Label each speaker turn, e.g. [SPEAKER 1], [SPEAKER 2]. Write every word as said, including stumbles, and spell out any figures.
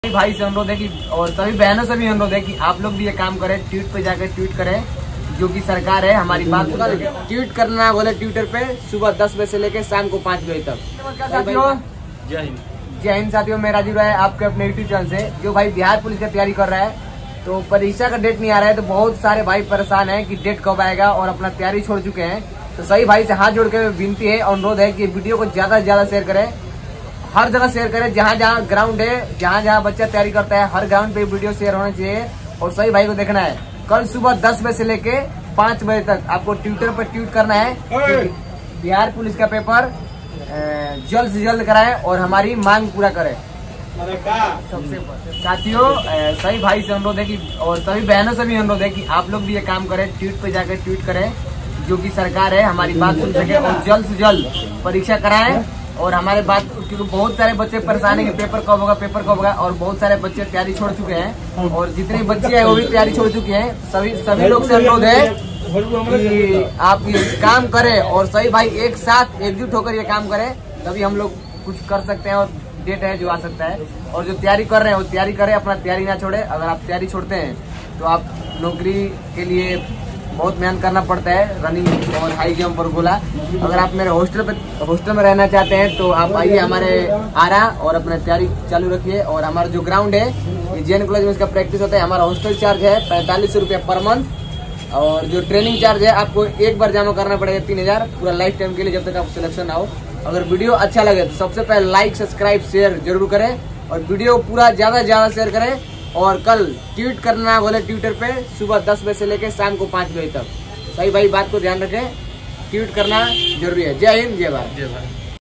[SPEAKER 1] भाई से अनुरोध है कि और सभी बहनों से भी अनुरोध है कि आप लोग भी ये काम करें, ट्वीट पे जाकर ट्वीट करें, जो कि सरकार है हमारी बात कल ट्वीट करना बोले ट्विटर पे सुबह दस बजे से लेकर शाम को पाँच बजे तक। साथियों
[SPEAKER 2] जय हिंद।
[SPEAKER 1] जय हिंद साथियों, मैं राजीव राय आपके अपने यूट्यूब चैनल से, जो भाई बिहार पुलिस की तैयारी कर रहा है तो परीक्षा का डेट नहीं आ रहा है, तो बहुत सारे भाई परेशान है कि डेट कब आएगा और अपना तैयारी छोड़ चुके हैं। तो सही भाई से हाथ जोड़ के विनती है, अनुरोध है कि वीडियो को ज्यादा से ज्यादा शेयर करें, हर जगह शेयर करें, जहाँ जहाँ ग्राउंड है, जहाँ जहाँ बच्चा तैयारी करता है, हर ग्राउंड पे वीडियो शेयर होना चाहिए। और सही भाई को देखना है, कल सुबह दस बजे से लेके पाँच बजे तक आपको ट्विटर पर ट्वीट करना है, बिहार पुलिस का पेपर जल्द से जल्द कराएं और हमारी मांग पूरा करें। सबसे साथियों सही भाई से अनुरोध है कि और सभी बहनों से भी अनुरोध है कि आप लोग भी ये काम करें, ट्वीट पे जाकर ट्वीट करें, जो कि सरकार है हमारी बात सुन सके और जल्द से जल्द परीक्षा कराएं। और हमारे बात, क्योंकि बहुत सारे बच्चे परेशान है कि पेपर कब होगा पेपर कब होगा और बहुत सारे बच्चे तैयारी छोड़ चुके हैं और जितने बच्चे हैं वो भी तैयारी छोड़ चुके हैं। सभी सभी लोग से अनुरोध है कि आप ये काम करें और सही भाई एक साथ एकजुट होकर ये काम करें, तभी हम लोग कुछ कर सकते हैं और डेट है जो आ सकता है। और जो तैयारी कर रहे हैं वो तैयारी करें, अपना तैयारी ना छोड़े। अगर आप तैयारी छोड़ते हैं तो आप नौकरी के लिए बहुत मेहनत करना पड़ता है, रनिंग और हाई जंप और गोला। अगर आप मेरे हॉस्टल पे हॉस्टल में रहना चाहते हैं तो आप आइए हमारे आरा और अपना तैयारी चालू रखिए। और हमारा जो ग्राउंड है ये जे एन कॉलेज में इसका प्रैक्टिस होता है। हमारा हॉस्टल चार्ज है पैंतालीस रुपये पर मंथ और जो ट्रेनिंग चार्ज है आपको एक बार जमा करना पड़ेगा तीन हजार पूरा लाइफ टाइम के लिए, जब तक आप सिलेक्शन ना हो। अगर वीडियो अच्छा लगे तो सबसे पहले लाइक सब्सक्राइब शेयर जरूर करें और वीडियो पूरा ज्यादा से ज्यादा शेयर करें। और कल ट्वीट करना बोले ट्विटर पे सुबह दस बजे से लेकर शाम को पाँच बजे तक। सही भाई बात को ध्यान रखें, ट्वीट करना जरूरी है। जय हिंद, जय भारत।
[SPEAKER 2] जय भारत।